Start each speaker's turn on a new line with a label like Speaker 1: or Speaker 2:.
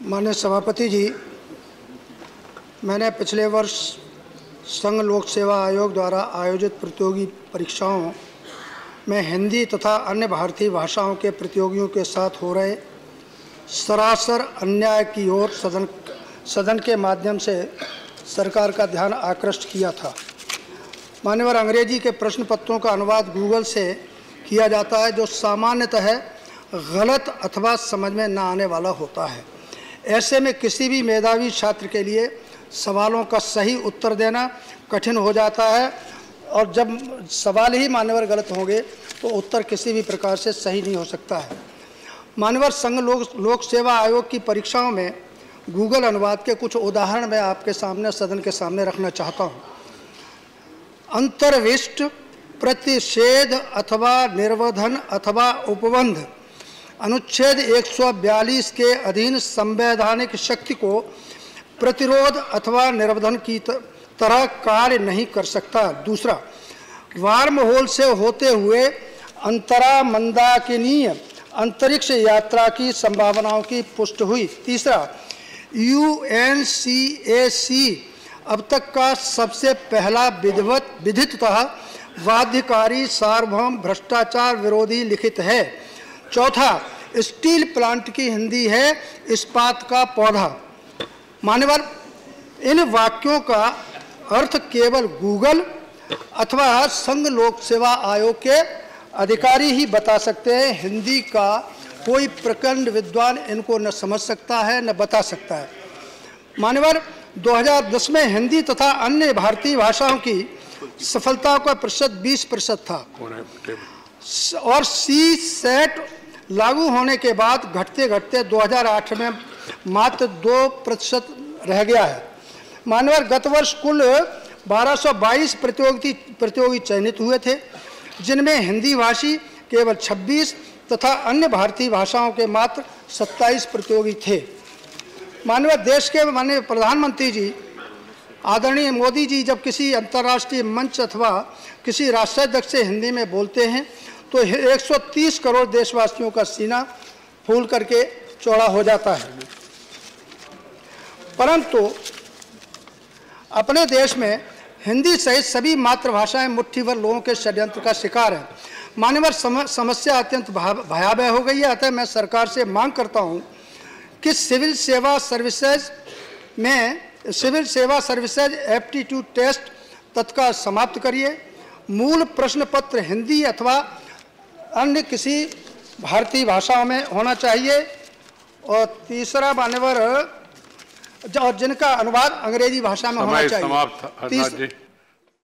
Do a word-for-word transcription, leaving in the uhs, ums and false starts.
Speaker 1: माननीय सभापति जी, मैंने पिछले वर्ष संघ लोक सेवा आयोग द्वारा आयोजित प्रतियोगी परीक्षाओं में हिंदी तथा अन्य भारतीय भाषाओं के प्रतियोगियों के साथ हो रहे सरासर अन्याय की ओर सदन सदन के माध्यम से सरकार का ध्यान आकृष्ट किया था। मान्यवर, अंग्रेजी के प्रश्न पत्रों का अनुवाद गूगल से किया जाता है, जो सामान्यतः गलत अथवा समझ में न आने वाला होता है। ऐसे में किसी भी मेधावी छात्र के लिए सवालों का सही उत्तर देना कठिन हो जाता है, और जब सवाल ही मान्यवर गलत होंगे तो उत्तर किसी भी प्रकार से सही नहीं हो सकता है। मान्यवर, संघ लोक लोक सेवा आयोग की परीक्षाओं में गूगल अनुवाद के कुछ उदाहरण मैं आपके सामने सदन के सामने रखना चाहता हूँ। अंतर्विष्ट, प्रतिषेध अथवा निर्वधन अथवा उपबंध अनुच्छेद एक सौ बयालीस के अधीन संवैधानिक शक्ति को प्रतिरोध अथवा निर्वधन की तरह कार्य नहीं कर सकता। दूसरा, वार्म होल से होते हुए अंतरा मंदाकिनीय अंतरिक्ष यात्रा की संभावनाओं की पुष्टि हुई। तीसरा, यू एन सी ए सी अब तक का सबसे पहला विधिवत विधितः बाध्यकारी सार्वभौम भ्रष्टाचार विरोधी लिखित है। चौथा, स्टील प्लांट की हिंदी है इस्पात का पौधा। मान्यवर, इन वाक्यों का अर्थ केवल गूगल अथवा संघ लोक सेवा आयोग के अधिकारी ही बता सकते हैं। हिंदी का कोई प्रखंड विद्वान इनको न समझ सकता है न बता सकता है। मान्यवर, दो हज़ार दस में हिंदी तथा अन्य भारतीय भाषाओं की सफलता का प्रतिशत बीस प्रतिशत था, और सी सेट लागू होने के बाद घटते घटते दो हज़ार आठ में मात्र दो प्रतिशत रह गया है। मान्यवर, गत वर्ष कुल बारह सौ बाईस प्रतियोगी प्रतियोगी चयनित हुए थे, जिनमें हिंदी भाषी केवल छब्बीस तथा अन्य भारतीय भाषाओं के मात्र सत्ताईस प्रतियोगी थे। माननीय देश के माननीय प्रधानमंत्री जी आदरणीय मोदी जी जब किसी अंतर्राष्ट्रीय मंच अथवा किसी राष्ट्राध्यक्ष से हिंदी में बोलते हैं तो एक सौ तीस करोड़ देशवासियों का सीना फूल करके चौड़ा हो जाता है। परंतु अपने देश में हिंदी सहित सभी मातृभाषाएं मुट्ठी भर लोगों के षड्यंत्र का शिकार हैं। मान्यवर, सम, समस्या अत्यंत भयावह हो गई है। अतः मैं सरकार से मांग करता हूं कि सिविल सेवा सर्विसेज में सिविल सेवा सर्विसेज एप्टीट्यूड टेस्ट तत्काल समाप्त करिए। मूल प्रश्न पत्र हिंदी अथवा अन्य किसी भारतीय भाषाओं में होना चाहिए। और तीसरा, मान्यवर, और जिनका अनुवाद अंग्रेजी भाषा में होना चाहिए।